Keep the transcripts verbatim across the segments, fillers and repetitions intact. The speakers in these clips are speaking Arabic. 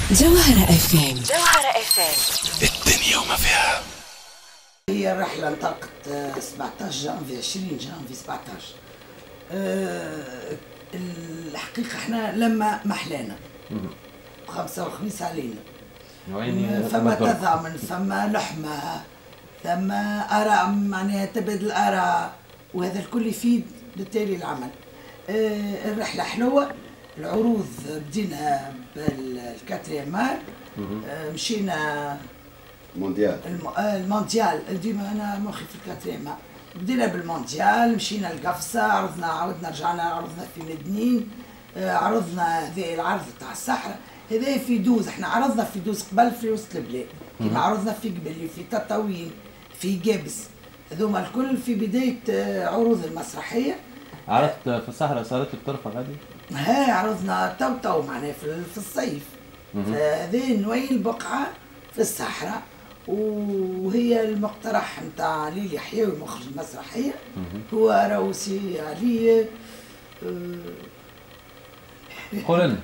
جوهرة اف ام. جوهرة اف ام، الدنيا وما فيها. هي الرحلة انطلقت سبعطاش جانفي عشرين جانفي سبعطاش. أه الحقيقة احنا لما محلانا خمسة وخميس علينا، فما تضامن، فما لحمة، ثم آراء، معناها تبادل آراء، وهذا الكل يفيد بالتالي العمل. أه الرحلة حلوة، العروض بدينا بالكاتريمار، أه مشينا مونديال الم... المونديال، ديما انا مخي في الكاتريما. بدينا بالمونديال، مشينا القفصه، عرضنا عاودنا رجعنا عرضنا في مدنين، عرضنا هذا العرض تاع الصحراء هذا في دوز. احنا عرضنا في دوز قبل في وسط البلاد، كيما عرضنا في قبلي، في تطاوين، في جابس، هذوما الكل في بدايه عروض المسرحيه. عرضت في الصحراء صارت لك طرفه غادي؟ ها عرضنا تو تو معناها في الصيف. هذه نويل بقعه في الصحراء، وهي المقترح نتاع ليلي حيوي مخرج المسرحيه، هو روسي علي. قول لنا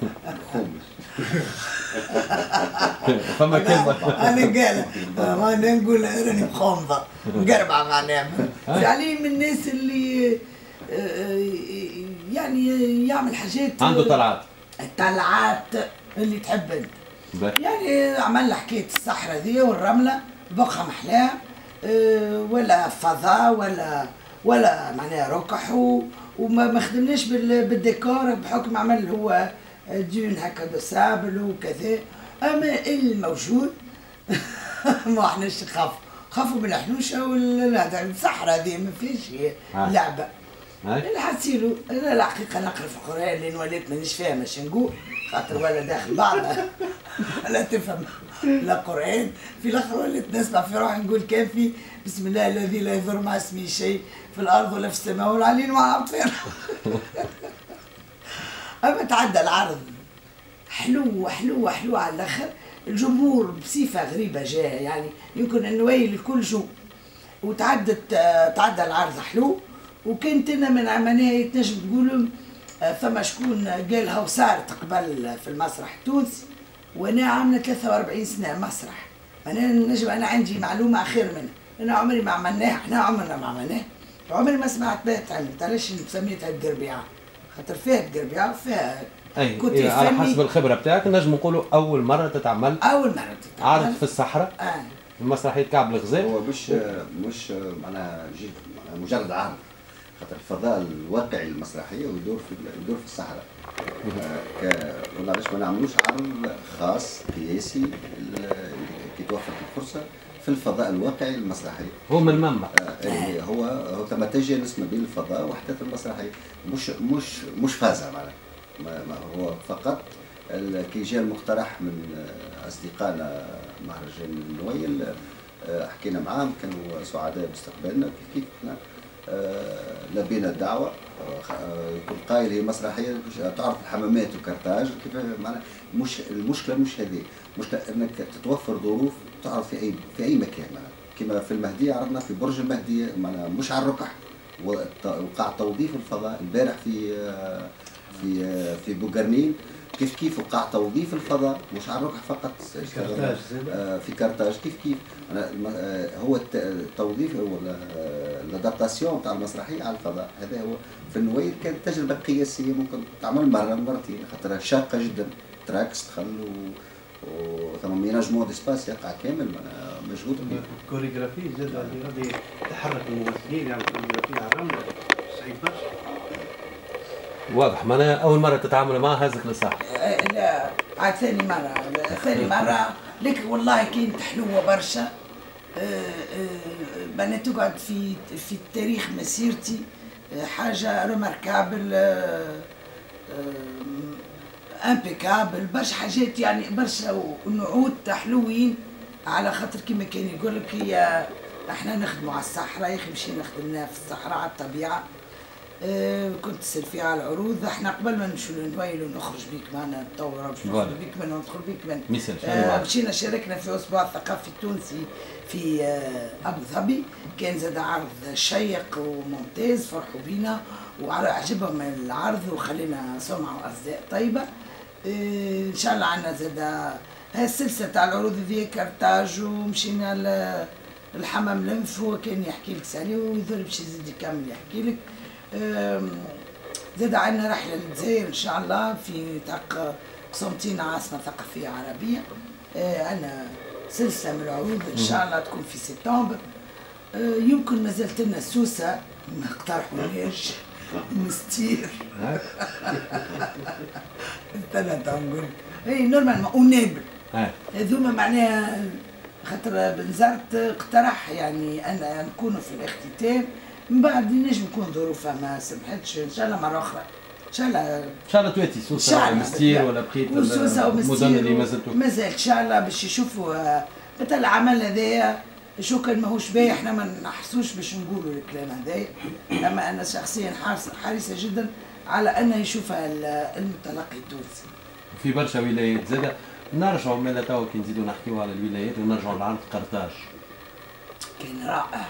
فما كلمه انا قال ما نقول راني مخومضه مقربعه معناها. علي من الناس اللي يعني يعمل حاجات، عنده طلعات الطلعات اللي تحب انت. يعني عملنا حكايه الصحراء ذي والرمله بقى محلاها، أه ولا فضاء ولا ولا معناها ركح، وما ما خدمناش بالديكور بحكم عمل هو ديون هكا دو سابل وكذا. اما الموجود ما احناش نخافوا، خافوا من الحنوشه ولا الصحراء ذي ما فيش لعبه. اللي حتسيلو انا الحقيقه نقرا في القران لان وليت مانيش فاهمه اش نقول، خاطر ولا داخل بعضها لا تفهم لا قران. في الاخر وليت نسمع في روحي نقول كان في بسم الله الذي لا يضر مع اسمه شيء في الارض ولا في السماء والعليل مع اطفال. اما تعدى العرض حلو حلو حلو على الاخر. الجمهور بصفه غريبه جاء، يعني يمكن النوايل الكل جو، وتعدت تعدى العرض حلو. وكنت انا من عمليه تنجم تقولوا فما شكون قالها وصارت قبل في المسرح التونسي، وانا عامله ثلاثة وأربعين سنه مسرح. انا نجم انا عندي معلومه اخير منها، انا عمري ما عملناها، احنا عمرنا ما عملناها، عمري ما سمعت بها تعلمت. علاش سميتها القربيعه؟ خاطر فيها القربيعه فيها اي إيه على حسب الخبره بتاعك نجم نقولوا اول مره تتعمل اول مره تتعمل عرض في الصحراء. اه المسرحيه كعب الغزال هو مش مش معناها مجرد عرض، خاطر الفضاء الواقعي المسرحيه ويدور في يدور في الصحراء. آه ولا علاش ما نعملوش عرض خاص قياسي كي توفر الفرصه في الفضاء الواقعي المسرحي. هو من المنبع. آه هو هو ثم تجانس ما بين الفضاء واحداث المسرحيه، مش مش مش فازه معناها. ما هو فقط كي جاء المقترح من اصدقائنا مهرجان النويل، حكينا معاهم كانوا سعداء باستقبالنا. كيف كيف آه لبينا الدعوه، آه يكون قايل هي مسرحيه تعرف الحمامات وكرتاج كيف معناها. مش المشكله مش هذه، مشكله انك تتوفر ظروف تعرف في اي في اي مكان معناها. كما في المهديه عرضنا في برج المهديه معناها مش على الركح، وقع توظيف الفضاء البارح في آه في آه في بوغرنين. كيف كيف وقع توظيف الفضاء مش على الركح فقط في كرتاج. آه في كرتاج كيف كيف أنا آه هو التوظيف هو الادابتاسيون تاع المسرحيه على الفضاء. هذا هو في النويل كانت تجربه قياسيه ممكن تعمل مره مرتين، خاطر شاقه جدا. تراكس دخل و ثم ميناجمون ديسباس يقع كامل مجهود كبير. كوريغرافي زاد غادي تحرك الممثلين يعني كوريغرافي على الرمل صعيب برشا. واضح معناها اول مره تتعامل مع هذاك الصح. لا عاد ثاني مره ثاني مره لكن والله كانت حلوه برشا. انا تقعد في في التاريخ مسيرتي حاجه ريماركابل امبيكابل برشا حاجات، يعني برشا نعود حلوين. على خاطر كما كان يقول لك هي احنا نخدموا على الصحراء، يا اخي مشينا خدمناها في الصحراء على الطبيعه. أه كنت تسال فيها على العروض. احنا قبل ما نمشوا للنويل ونخرج بيك معنا نطور باش نخرج بيك من وندخل بيك من أه مشينا شاركنا في اسبوع الثقافي التونسي في أه ابو ظبي. كان زاد عرض شيق وممتاز، فرحوا بينا وعجبهم العرض وخلينا سمعه واصداء طيبه. ان شاء الله عندنا زاد هالسلسله تاع العروض ذي كارتاج، ومشينا الحمام لنف، هو كان يحكي لك عليه ويظل باش يزيد يكمل يحكي لك. زاد عندنا رحله للجزائر ان شاء الله في تاع قسنطينه عاصمه ثقافيه عربيه. عندنا سلسله من العروض ان شاء الله تكون في سبتمبر. يمكن ما زالت لنا سوسه ما اقترحولهاش مستير. استنى تو نقول اي نورمالمون ونابل هذوما معناها خاطر بن زرت اقترح يعني انا نكونوا في الاختتام، من بعد نجم نكون ظروفها ما سمحتش، ان شاء الله مره اخرى ان شاء الله ان شاء الله تواتي سوسه ولا مستير ولا بقيت المدن اللي ما زلتوا مازال ان شاء الله باش يشوفوا مثل العمل هذايا شو كان ماهوش باهي، احنا ما نحسوش باش نقولوا الكلام هذايا، اما انا شخصيا حريصه جدا على انه يشوفها المتلقي التونسي. في برشا ولايات زاده نرجعوا مالا توا كي نزيدوا نحكيوا على الولايات ونرجعوا لعرض قرطاج. كان رائع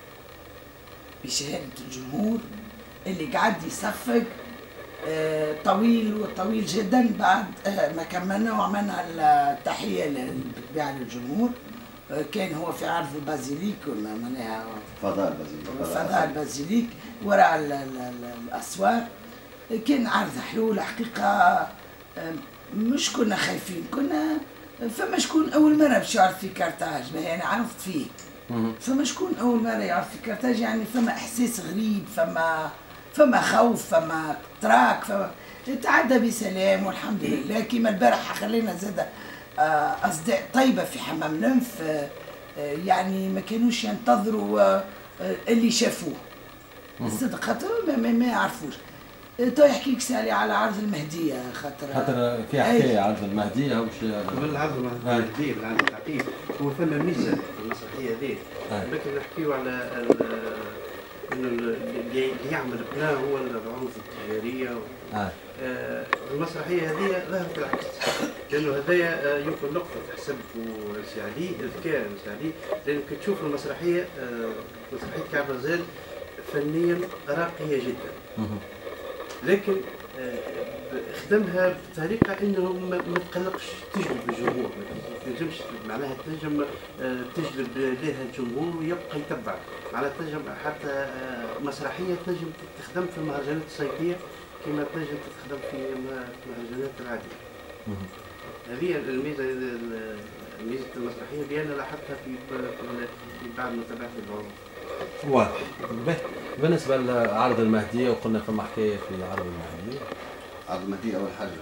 بشهاده الجمهور اللي قاعد يصفق آه طويل وطويل جدا. بعد آه ما كملنا وعملنا التحيه بالطبيعه للجمهور. آه كان هو في عرض البازيليك معناها فضاء البازيليك فضاء البازيليك وراء الاسوار. كان عرض حلو الحقيقه. آه مش كنا خايفين، كنا فما شكون اول مره باش يعرف في كارتاج، باهي انا عرفت فيه. فما شكون اول مره يعرف في كارتاج، يعني فما احساس غريب، فما فما خوف، فما تراك، فما تعدى بسلام والحمد لله. كيما البارح خلينا زاد اصداء طيبه في حمام لنف، يعني ما كانوش ينتظروا اللي شافوه الصدق، خاطر ما, ما يعرفوش. تو يحكي لك سالي على عرض المهديه، خاطر خاطر في حكايه عرض المهديه وش قبل عرض المهديه بالعرض التعقيب هو ثم ميزه في المسرحيه هذه، لكن نحكيو على انه اللي يعمل بنا هو العروض التجاريه. آه. آه المسرحيه هذه ظهرت العكس، لانه هذايا يمكن نقطه تحسب سعدي الذكاء سعدي، لانك تشوف المسرحيه آه مسرحيه كعب غزال فنيا راقيه جدا، لكن خدمها بطريقه انه ما تقلقش تجذب الجمهور، ما تنجمش معناها تنجم تجذب لها الجمهور ويبقى يتبع، معناها تنجم حتى مسرحيه تنجم تخدم في المهرجانات الصيفيه كما تنجم تخدم في المهرجانات العاديه. هذه الميزه ميزه المسرحيه اللي انا لاحظتها في بعد متابعه العروض. واضح. بالنسبه لعرض المهديه وقلنا فما حكايه في عرض المهديه. عرض المهديه اول حاجه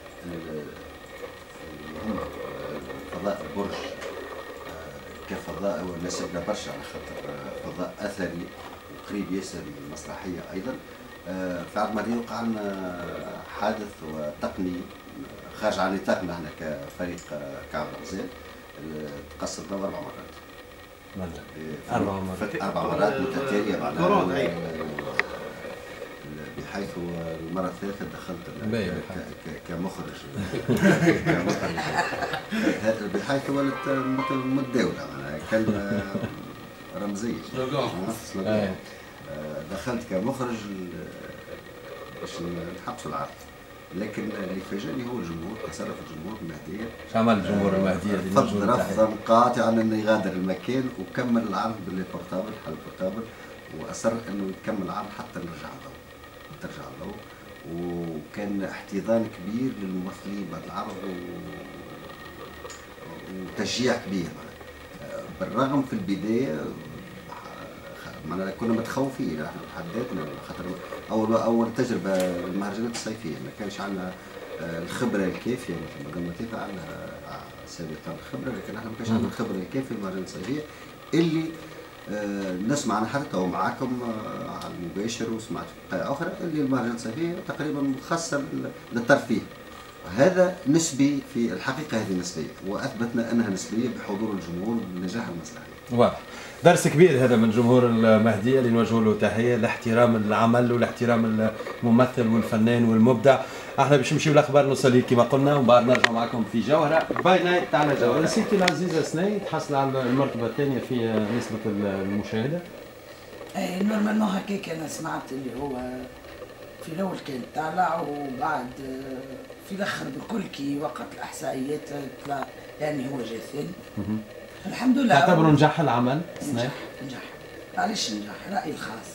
هم فضاء البرج كفضاء هو ناسبنا برشا على خاطر فضاء اثري وقريب ياسر من المسرحيه ايضا. في عرض المهديه وقع لنا حادث وتقني خارج عن نطاقنا احنا كفريق كعب غزال، تقصدنا اربع مرات. أربع مرات أربع مرات متتالية معناها، بحيث المرة الثالثة دخلت كمخرج كمخرج بحيث ولت متداولة معناها كلمة رمزية. دخلت كمخرج باش نحبسوا العرض، لكن اللي فاجأني هو الجمهور، تصرف الجمهور المهدية. شو عمل الجمهور المهدية؟ رفض رفضا قاطعا انه يغادر المكان وكمل العرض بالبورتابل حل البورتابل، واصر انه يكمل العرض حتى نرجع له ترجع له، وكان احتضان كبير للممثلين بعد العرض و... وتشجيع كبير. بالرغم في البداية معنا كنا متخوفين احنا حداتنا خاطر اول اول تجربه المهرجانات الصيفيه ما كانش عندنا الخبره الكافيه، مثل ما قلنا كيف عندنا سابقا الخبره، لكن احنا ما كانش عندنا الخبره الكافيه في المهرجانات الصيفيه اللي نسمع عنها حتى ومعاكم على المباشر وسمعت في اخرى اللي المهرجانات الصيفيه تقريبا مخصصه للترفيه. هذا نسبي في الحقيقه، هذه نسبيه واثبتنا انها نسبيه بحضور الجمهور بالنجاح المسرحي. واضح. درس كبير هذا من جمهور المهديه اللي نوجه له تحيه لاحترام العمل ولاحترام الممثل والفنان والمبدع. احنا باش نمشيو الاخبار نوصل كما قلنا ومن بعد نرجع معكم في جوهره باي نايت تاعنا جوهره. سيدتي العزيزه سناي تحصل على المرتبه الثانيه في نسبه المشاهده. اي نورمالمون هكاك انا سمعت اللي هو في الاول كان طالع وبعد في الاخر بكل كي وقت الاحصائيات طلع يعني هو جا ثاني. الحمد لله. تعتبروا نجاح العمل؟ نجاح نجاح. علاش نجاح؟ رأيي الخاص.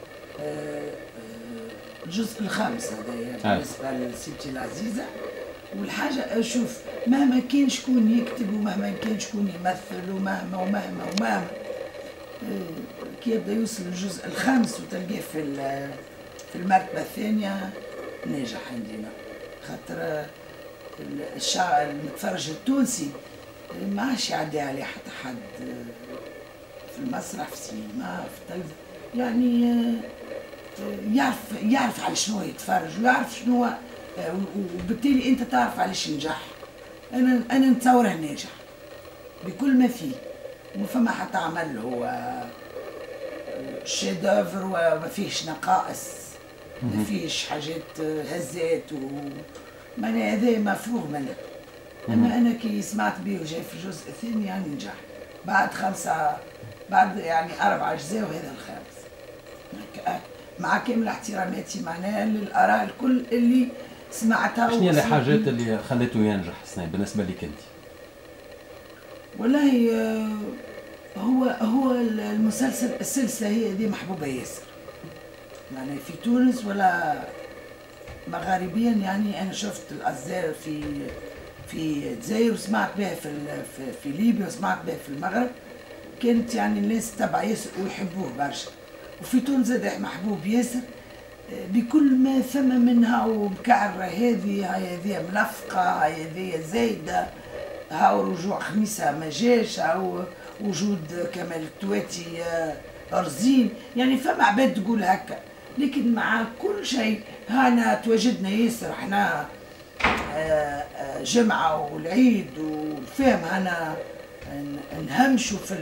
الجزء الخامس هذايا بالنسبه لسيدتي العزيزه. والحاجه شوف مهما كان شكون يكتب ومهما كان شكون يمثل ومهما ومهما ومهما كي يبدا يوصل للجزء الخامس وتلقاه في في المرتبه الثانيه ناجح عندنا. خاطر الشعب المتفرج التونسي ما عادش يعدي عليه حتى حد في المسرح في السينما في التلفزيون، يعني يعرف يعرف على شنو يتفرج ويعرف شنو، وبالتالي انت تعرف علاش نجح. انا انا نتصوره ناجح بكل ما فيه، وما فما حتى عمل هو شيدوفر وما فيهش نقائص، ما فيش حاجات هزات و معناها هذا مفروغ منه. اما انا كي سمعت به وجاي في الجزء الثاني يعني نجح بعد خمسه بعد يعني اربع اجزاء وهذا الخامس. مع كامل احتراماتي معناها للاراء الكل اللي سمعتها. شنو هي الحاجات اللي خليته ينجح سنة بالنسبه لك انت؟ والله هو هو المسلسل السلسله هي دي محبوبه ياسر يعني في تونس ولا مغاربيا. يعني انا شفت الازار في في الجزائر وسمعت بها في في, في ليبيا وسمعت بها في المغرب، كانت يعني الناس تبع ياسر ويحبوه برشا. وفي تونس زاد محبوب ياسر بكل ما ثم منها، وبكعر هذه هاي هذه ملفقه هاي هذه زايده، هاو رجوع خميسه ما جاش، هاو وجود كمال التواتي رزين، يعني فما عباد تقول هكا. لكن مع كل شيء هانا تواجدنا ياسر احنا جمعه والعيد والفهم هانا نهمشوا في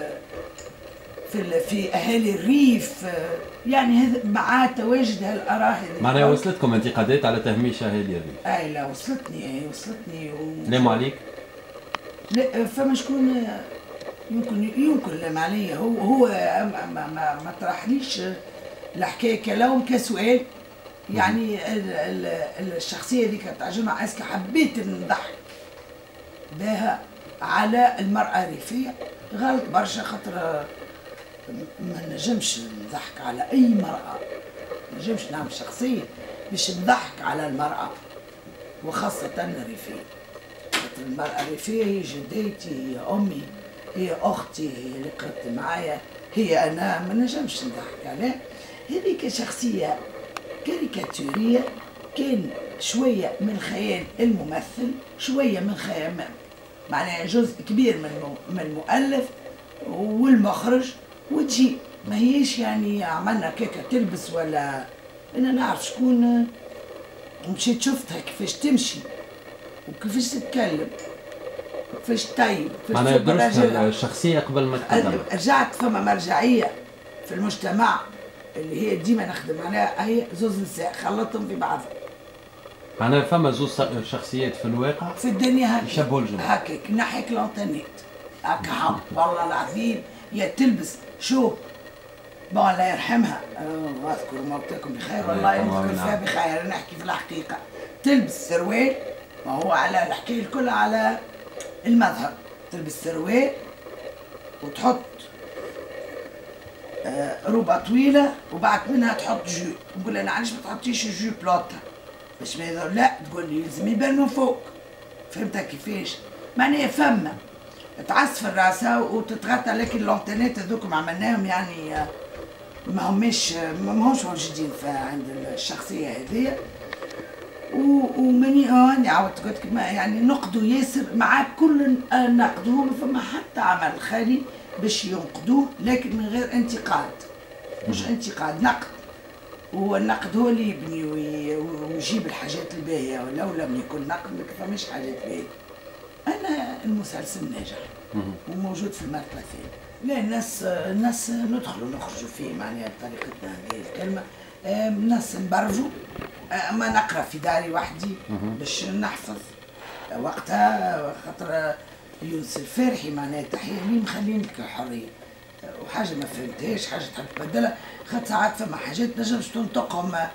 في في اهالي الريف، يعني هذا مع تواجد هالاراء هذه. معناها وصلتكم انتقادات على تهميش اهالي الريف؟ اي لا وصلتني اي وصلتني و... لاموا عليك؟ لا فما شكون يمكن يمكن لام عليا. هو هو ما ما ما, ما طرحليش الحكايه كلام كسؤال، يعني ال ال الشخصيه اللي كانت تعجبها اسكا حبيت نضحك بها على المراه الريفيه. غلط برشا خاطر ما نجمش نضحك على اي مرأة، ما نجمش نعمل شخصية باش نضحك على المرأة وخاصة الريفية. المرأة الريفية هي جدتي، هي أمي، هي أختي، هي اللي قربت معايا، هي أنا، ما نجمش نضحك عليها. هذيك شخصية كاريكاتورية، كان شوية من خيال الممثل، شوية من خيال معناها جزء كبير من من المؤلف والمخرج، وتجي ما هيش يعني عملنا كيكه تلبس ولا. انا نعرف شكون، مشيت شفتها كيفاش تمشي وكيفاش تتكلم كيفاش طيب معناها درست الشخصيه قبل ما تقدم. رجعت فما مرجعيه في المجتمع اللي هي ديما نخدم عليها، هي زوز نساء خلطهم في بعضهم. معناها فما زوز شخصيات في الواقع في الدنيا هكا يشبهوا الجمهور هكاك نحيك لونتانيت هكا حق والله العظيم. يا تلبس شو بون الله يرحمها واذكر موتاكم بخير والله نذكر فيها بخير، انا نحكي في الحقيقه. تلبس سروال، ما هو على الحكايه الكل على المظهر، تلبس سروال وتحط آه روبه طويله وبعد منها تحط جو. نقول انا علاش ما تحطيش جو بلوطه باش ما يظهر؟ لا تقول لي لازم يبان من فوق. فهمتها كيفاش؟ معناها فما تعصف راسها وتتغطى، لكن اللونتينات هذوكم عملناهم يعني ما هماش ما هماش موجودين عند الشخصيه هذه. وماني اني عاودت قلت لك يعني نقدوا ياسر مع كل نقدوه، ما فما حتى عمل خالي باش ينقدوه لكن من غير انتقاد، مش انتقاد نقد. هو النقد هو اللي يبني ويجيب الحاجات الباهيه، ولو لم يكن نقد ما فماش حاجات باهيه. انا المسلسل ناجح وموجود في المرتبه الثانيه. لا الناس الناس ندخلوا نخرجوا فيه معناها بطريقتنا هذه الكلمه. الناس نبرجوا، ما نقرا في داري وحدي باش نحفظ وقتها، خاطر يونس الفارحي معناها تحيه لي مخلين لك حريه، وحاجه ما فهمتهاش حاجه تحب تبدلها، خاطر ساعات فما حاجات نجمش تنطقهم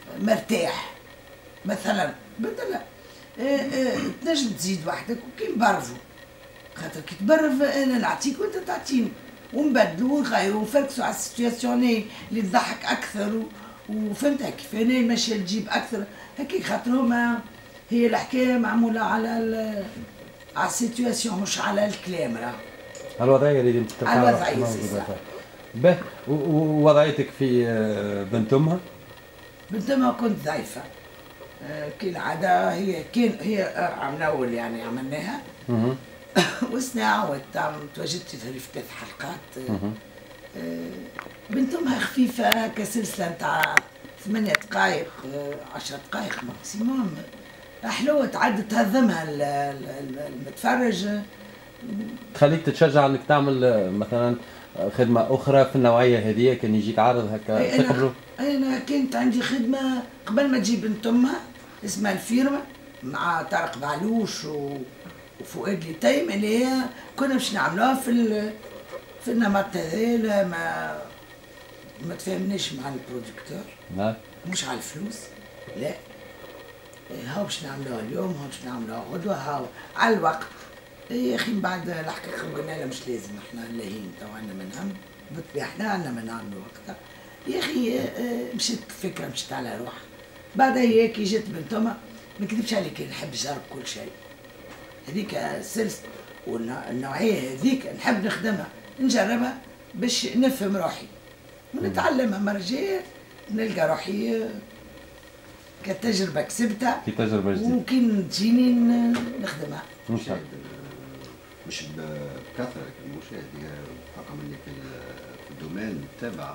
مرتاح مثلا بدل تنجم تزيد وحدك وكي نبرفوا خاطر كي تبرف انا نعطيك وانت تعطيني ونبدلوا ونغيروا ونفركسوا على السيتواسيون اللي تضحك اكثر وفهمت كيف انا ماشيه تجيب اكثر هكاك خاطر هما هي الحكايه معموله على على السيتواسيون مش على الكلام راه الوضعيه اللي انت تتعرف على الوضعيه به ووضعيتك في بنت امها؟ بنت امها كنت ضعيفه كالعاده هي كان هي عام الاول يعني عملناها وسنا عاودت تواجدت في ثلاث حلقات بنت امها خفيفه كسلسله نتاع ثمانية دقائق عشر دقائق ماكسيموم حلوه تعد تهضمها المتفرج تخليك تتشجع انك تعمل مثلا خدمه اخرى في النوعيه هذه كان يجيك عرض هكا تقبله؟ انا كانت عندي خدمه قبل ما تجي بنت امها اسمها الفيرما مع طارق بعلوش و... وفؤاد لتيم اللي هي كنا باش نعملوها في في النمط هذا ما ما تفاهمناش مع البرودكتور نعم مش على الفلوس لا هاو باش نعملوها اليوم هاو باش نعملوها غدوه هاو على الوقت يا اخي من بعد الحقيقه قلنا لا مش لازم احنا لاهين تو عندنا منهم بالطبيعه احنا عندنا من نعملوا وقتها يا اخي مشيت فكره مشيت على روحها بعدها هي كي جات بنت امها ما نكذبش عليك نحب نجرب كل شيء هذيك السلسله والنوعيه هذيك نحب نخدمها نجربها باش نفهم روحي ونتعلمها مرة جاية نلقى روحي كتجربة كسبتها كتجربة جديدة وكي تجيني نخدمها مشاهد مش بكثرة المشاهد هي بحكم انك في الدومين تتابع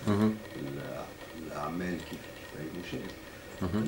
الاعمال كيف كيف اي مشاهد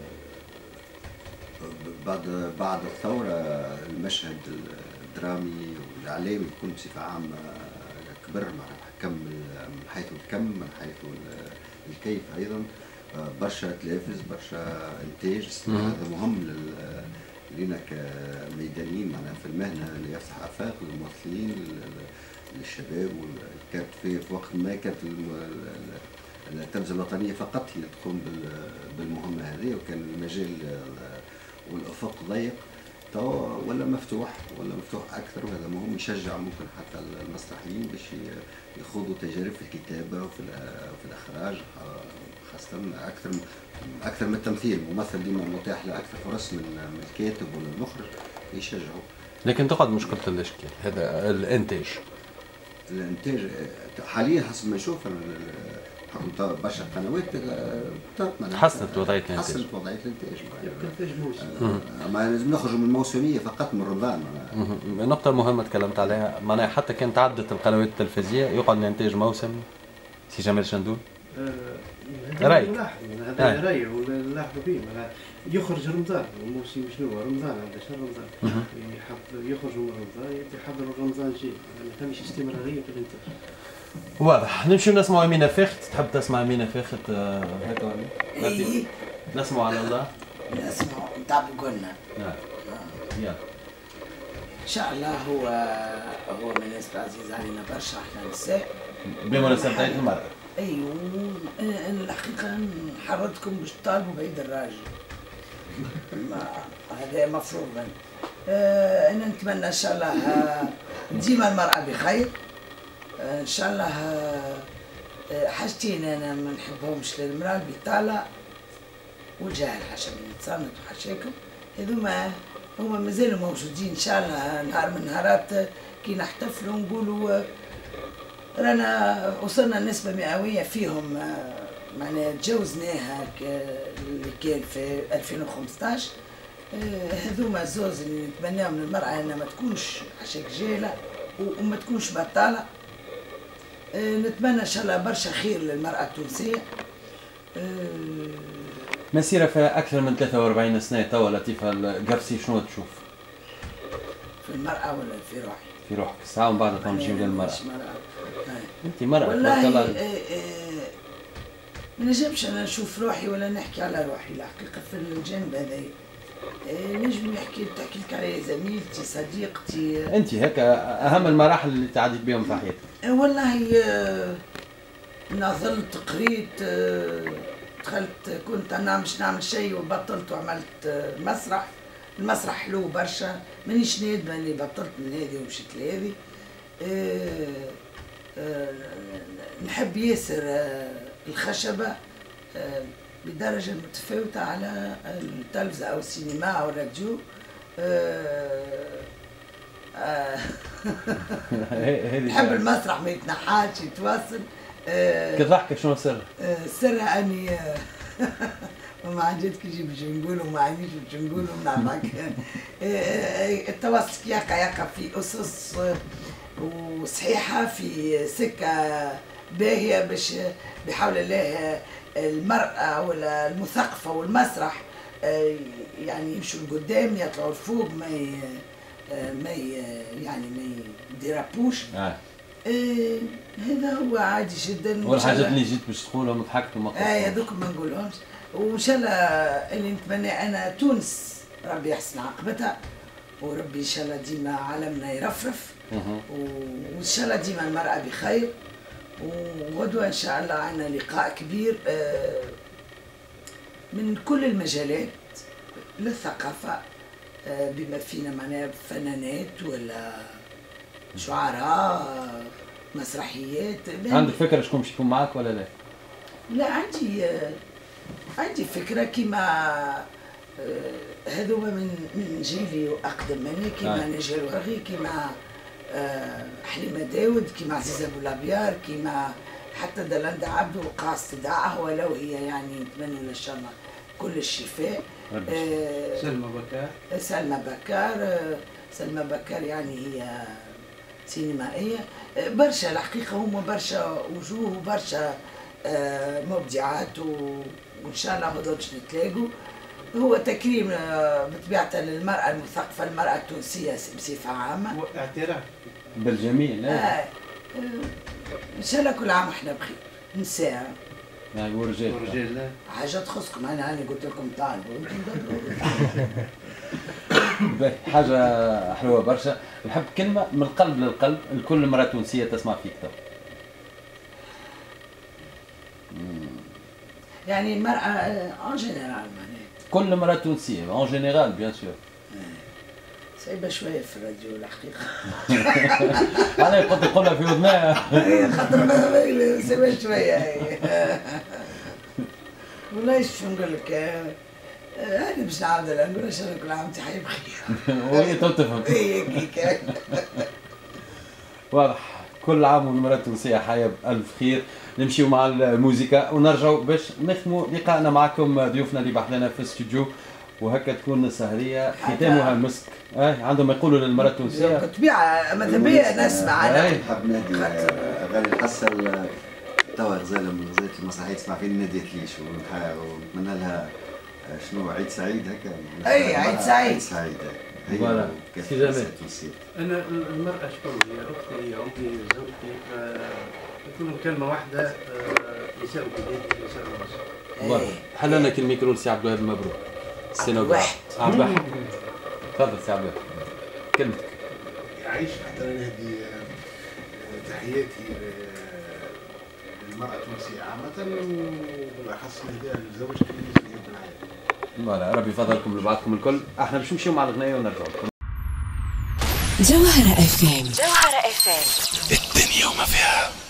بعد بعد الثورة المشهد الدرامي والإعلامي يكون بصفة عامة كبر معناها كم من حيث الكم من حيث الكيف أيضا برشا تلافز برشا إنتاج هذا مهم لنا كميدانيين معناها في المهنة اللي يفتح آفاق للممثلين للشباب كانت في وقت ما كانت التلفزة الوطنية فقط هي تقوم بالمهمة هذه وكان المجال والأفق ضيق توا ولا مفتوح ولا مفتوح أكثر وهذا مهم يشجع ممكن حتى المسرحيين باش يخوضوا تجارب في الكتابة وفي في الإخراج خاصة أكثر أكثر من التمثيل الممثل ديما متاح له أكثر فرص من الكاتب ولا المخرج يشجعوا. لكن تقعد مشكلة الإشكال هذا الإنتاج. الإنتاج حاليا حسب ما نشوف حكم برشا قنوات حسنت وضعية الانتاج حسنت وضعية الانتاج الانتاج موسم ما لازم نخرجوا من الموسمية فقط من رمضان النقطة المهمة تكلمت عليها معناها حتى كانت عدة القنوات التلفزيونية يقعد الانتاج موسم سي جمال شندول راي هذا راي ونلاحظوا به يخرج رمضان الموسم شنو رمضان عند شهر رمضان يحب يخرج من رمضان يحضر رمضان جاي ما ثمش استمرارية في الانتاج واضح. نمشي نسمعوا أمينة فاخت. تحب تسمع أمينة فاخت هكا ولا؟ إيه. نسمعوا على الله. نسمعوا نتاع قلنا. نعم. يلا. إن شاء الله هو هو من الناس عزيز علينا برشا احنا نساء. بمناسبة عيد المرأة. أيوه الحقيقة نحرضكم باش تطالبوا بعيد الراجل. هذا مفروض منه. آه أنا نتمنى إن شاء الله ديما المرأة بخير. ان شاء الله حاجتين انا ما نحبهمش للمراه البطاله والجهل حاشا من يتصنت وحاشاكم هذوما هما مازالوا موجودين ان شاء الله نهار من نهارات كي نحتفلوا نقولوا رانا وصلنا نسبه مئويه فيهم معناها تجاوزناها اللي كان في ألفين وخمسطاش هذوما الزوز اللي نتمناهم للمراه انها ما تكونش حاشاك جاهله وما تكونش بطاله. نتمنى ان شاء الله برشا خير للمراه التونسيه. مسيره فيها اكثر من ثلاثة وأربعين سنه توا لطيفه القرصي شنو تشوف؟ في المراه ولا في روحي؟ في روحك ساعه ومن بعد تمشي للمراه. انت مراه والله ما نجمش انا نشوف روحي ولا نحكي على روحي الحقيقه في الجانب هذا نجم نحكي تحكي لك على زميلتي صديقتي. انت هكا اهم المراحل اللي تعديت بهم في حياتك؟ والله نظلت قريت دخلت كنت انا مش نعمل شيء وبطلت وعملت مسرح. المسرح حلو برشا، مانيش نادمه اني بطلت من هذه ومشيت لهذه. أه أه نحب ياسر أه الخشبه أه بدرجه متفاوته على التلفزه او السينما او الراديو. أه أه نحب المسرح ما يتنحاش يتواصل. أه كضحكة شنو السر؟ أه سرها اني أه وما عجبت كي باش نقولوا ما عنديش باش نقولوا نعمك. التواصل يقع يقع في اسس وصحيحه في سكه باهيه باش بحول الله المراه ولا المثقفه والمسرح يعني يمشوا لقدام يطلعوا لفوق ما ي... ما ي... يعني ما يديرابوش. آه. آه هذا هو عادي جدا. والحاجات اللي جيت باش تقولهم ضحكت وما قلتهمش. اه هذوك ما نقولهمش. وان شاء الله اللي نتمنى انا تونس ربي يحسن عاقبتها وربي ان شاء الله ديما عالمنا يرفرف وان شاء الله ديما المرأة بخير. وغدوة ان شاء الله عندنا لقاء كبير من كل المجالات للثقافة بما فينا معناها فنانات ولا شعراء مسرحيات. عندك فكرة شكون باش يكون معاك ولا لا؟ لا عندي عندي فكرة كيما هذوما من من جيلي وأقدم مني كيما نجيل وغي كيما حليمة داود كيما عزيزة بولابيار كيما حتى دلندا عبدو وقاص تدعه ولو هي يعني نتمنى لها إن شاء الله كل الشفاء. آه سلمى بكار سلمى بكار سلمى بكار يعني هي سينمائية. برشا الحقيقة هما برشا وجوه وبرشا مبدعات وإن شاء الله غدوة باش نتلاقوا. هو تكريم بطبيعته للمرأة المثقفة المرأة التونسية بصفة عامة واعتراف بالجميل. آه إن شاء الله كل عام وإحنا بخير. نساء يعني ورجال ورجال لا حاجة تخصكم. أنا أنا قلت لكم طالبوا حاجة حلوة برشا. نحب كلمة من القلب للقلب لكل امرأة تونسية تسمع فيك تو. يعني المرأة ان جينيرال معناها كل امرأة تونسية ان جينيرال بيان سور. صعيبة شوية في الراديو الحقيقة. أنا كنت نقولها في ودنها. خاطر صعيبة شوية. والله شو نقول لك أنا باش نعاود لها نقول لها كل عام وأنت حي بخير. وهي تفهم. هي كيكا. واضح. كل عام والمرأة التونسية حية بألف خير. نمشيو مع الموسيقى ونرجعوا باش نختموا لقائنا معكم ضيوفنا اللي بحثنا في الاستوديو وهكا تكون السهرية ختامها المسك. اه عندهم يقولوا للمرأة التونسية بالطبيعة ماذا بيا نسمع أنا. نحب نادي غالي الحسن توا غزالة من غزالة المسرحية تسمع فين ناديتليش ونتمنى لها شنو عيد سعيد هكا. اي عيد سعيد. عيد سعيد. فوالا سي جمال. أنا المرأة شكون هي أختي هي أمي زوجتي يكون كلمة واحدة نساء بلادي نساء مصر. فوالا حل لنا الميكرو سي عبد الوهاب مبروك. واحد عبد الواحد تفضل سي عبد الوهاب كلمتك. يعيش حتى نهدي تحياتي للمرأة التونسية عامة وبالأخص نهديها لزوجتي اللي في الحياة. فوالا ربي يفضلكم لبعضكم الكل. احنا باش نمشيو مع الغناية ونرجعوا لكم. جوهرة اف ام. جوهرة اف ام. الدنيا وما فيها.